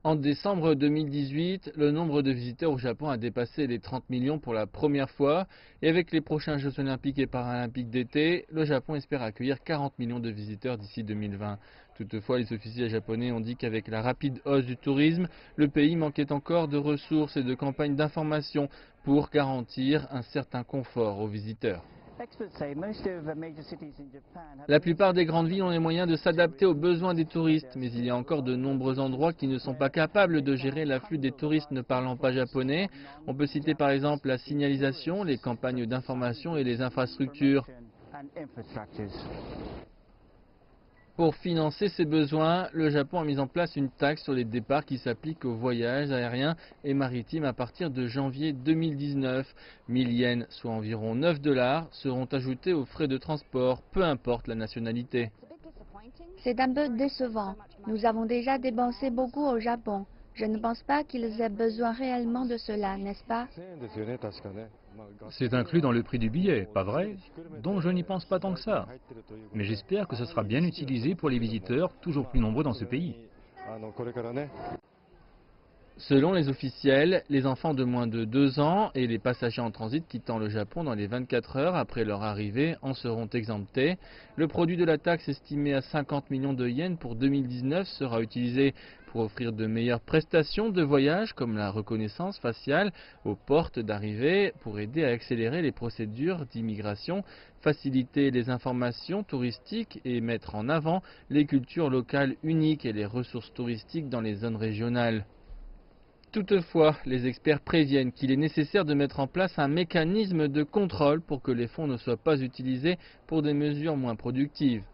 En décembre 2018, le nombre de visiteurs au Japon a dépassé les 30 millions pour la première fois. Et avec les prochains Jeux olympiques et paralympiques d'été, le Japon espère accueillir 40 millions de visiteurs d'ici 2020. Toutefois, les officiels japonais ont dit qu'avec la rapide hausse du tourisme, le pays manquait encore de ressources et de campagnes d'information pour garantir un certain confort aux visiteurs. La plupart des grandes villes ont les moyens de s'adapter aux besoins des touristes, mais il y a encore de nombreux endroits qui ne sont pas capables de gérer l'afflux des touristes ne parlant pas japonais. On peut citer par exemple la signalisation, les campagnes d'information et les infrastructures. Pour financer ces besoins, le Japon a mis en place une taxe sur les départs qui s'applique aux voyages aériens et maritimes à partir de janvier 2019. 1000 yens, soit environ 9 $, seront ajoutés aux frais de transport, peu importe la nationalité. C'est un peu décevant. Nous avons déjà dépensé beaucoup au Japon. Je ne pense pas qu'ils aient besoin réellement de cela, n'est-ce pas? C'est inclus dans le prix du billet, pas vrai? Donc je n'y pense pas tant que ça. Mais j'espère que ce sera bien utilisé pour les visiteurs toujours plus nombreux dans ce pays. Selon les officiels, les enfants de moins de 2 ans et les passagers en transit quittant le Japon dans les 24 heures après leur arrivée en seront exemptés. Le produit de la taxe estimé à 50 millions de yens pour 2019 sera utilisé pour offrir de meilleures prestations de voyage comme la reconnaissance faciale aux portes d'arrivée pour aider à accélérer les procédures d'immigration, faciliter les informations touristiques et mettre en avant les cultures locales uniques et les ressources touristiques dans les zones régionales. Toutefois, les experts préviennent qu'il est nécessaire de mettre en place un mécanisme de contrôle pour que les fonds ne soient pas utilisés pour des mesures moins productives.